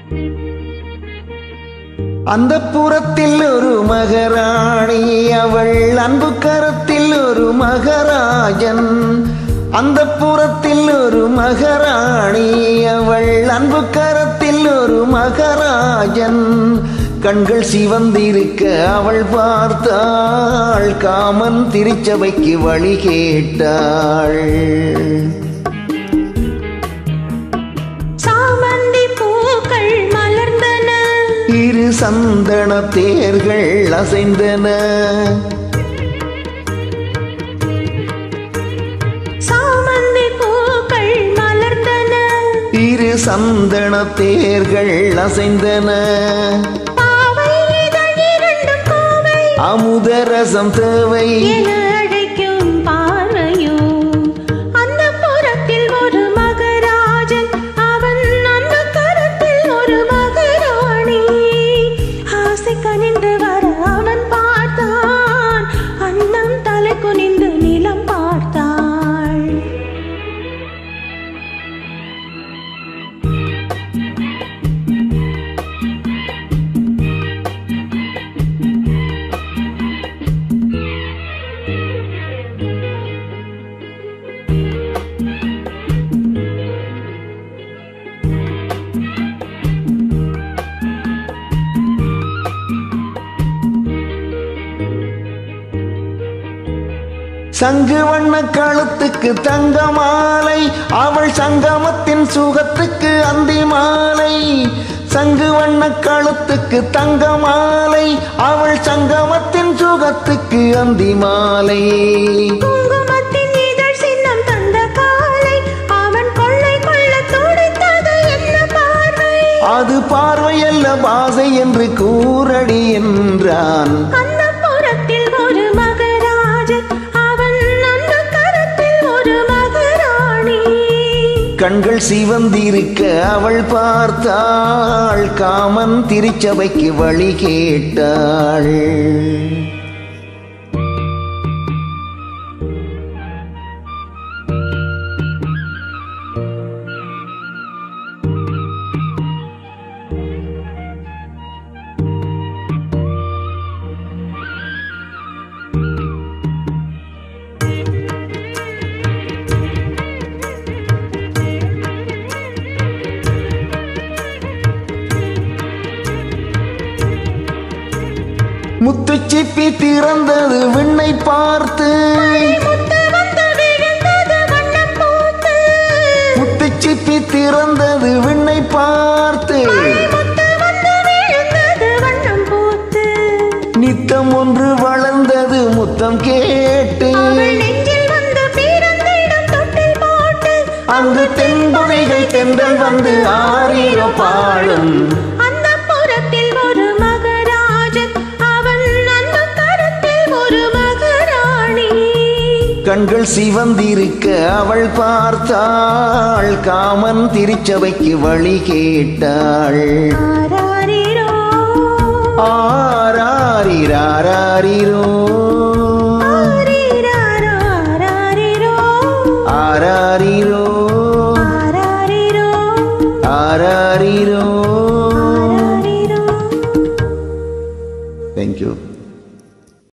அந்த புறத்தில் ஒரு மகாராணி, அவள் அன்பு கரத்தில் ஒரு மகாராஜன். அந்த புறத்தில் ஒரு மகாராணி, அவள் அன்பு கரத்தில் ஒரு மகாராஜன். கண்கள் சிவந்திருக்க அவள் பார்த்தாள், காமன் திருச்சபைக்கு வழி கேட்டாள். இரு சந்தன தேர்கள் அசைந்தன, சாமந்தி பூக்கள் மலர்ந்தன. இரு சந்தன தேர்கள் அசைந்தன, பாவை இதழ் இரண்டும் கோவை, அமுதரசம் தேவை என அழைக்கும் பார்வையோ. அந்த புறத்தில் ஒரு மகராஜன், அவன் அந்த கரத்தில் ஒரு மகாராணி. ஆசை கனிந்து வர அவன் பார்த்தான், அன்னம் தலை குனிந்து நிலம் பார்த்தாள். சங்கு வண்ண கழுத்துக்கு தங்க மாலை, அவள் சங்கமத்தின் சுகத்துக்கு அந்தி மாலை. சங்கு வண்ண கழுத்துக்கு தங்க மாலை, அவள் சங்கமத்தின் சுகத்துக்கு அந்தி மாலை. குங்குமத்தின் இதழ் சின்னம் தந்த காலை, அவன் கொள்ளை கொள்ள துடித்தது என்ன பார்வை. அது பார்வையல்ல பாசை என்று கூறடி என்றான். அந்த புறத்தில் ஒரு மகராஜன், அவன் அந்த கரத்தில் ஒரு மகாராணி. கண்கள் சிவந்திருக்க அவள் பார்த்தாள், காமன் திருச்சபைக்கு வழி கேட்டாள். முத்துச்சிப்பி திறந்தது விண்ணை பார்த்து, முத்துச்சிப்பி திறந்தது விண்ணை பார்த்து. நித்தம் ஒன்று வளர்ந்தது முத்தம் கேட்டு, அங்கு தென்பொதைகள் தென்றல் வந்து ஆரிரோ பாடும். கண்கள் சிவந்திருக்க அவள் பார்த்தாள், காமன் திருச்சபைக்கு வழி கேட்டாள். ஆராரிரோ ஆராரிராரிரோ ஆராரிரோ ஆராரிரோ. Thank you.